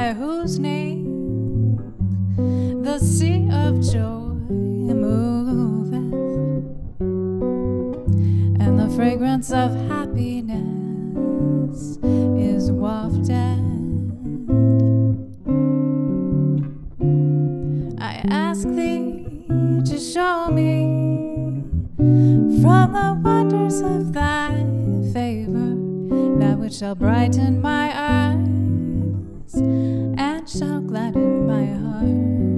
by whose name the sea of joy moveth, and the fragrance of happiness is wafted. I ask thee to show me from the wonders of thy favor that which shall brighten my eyes and shall gladden my heart.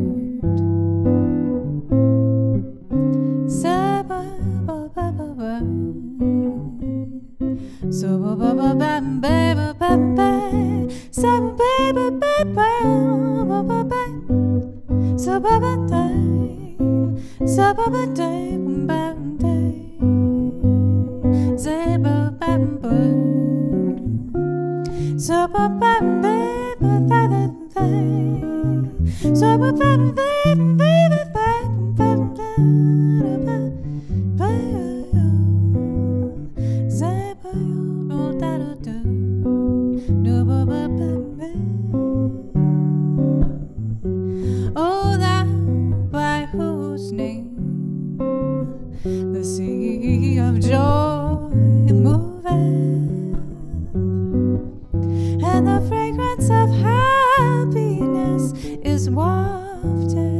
So ba ba ba ba ba ba ba ba, so ba ba ba ba ba ba ba, so ba ba da, so ba ba da ba da, so ba ba ba, so ba ba ba ba da da da, so ba ba ba ba ba ba ba ba ba. Oh, thou by whose name the sea of joy moveth, and the fragrance of happiness is wafted,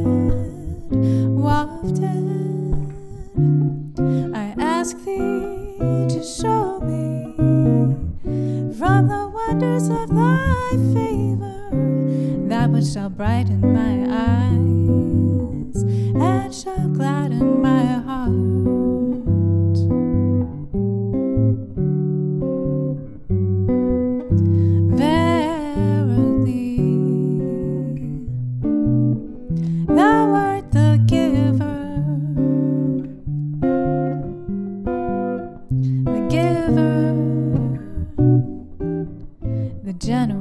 wafted. I ask thee to show me from the wonders of thy favor that which shall brighten my eyes and shall gladden my heart. Verily, thou art the giver, the giver, the generous.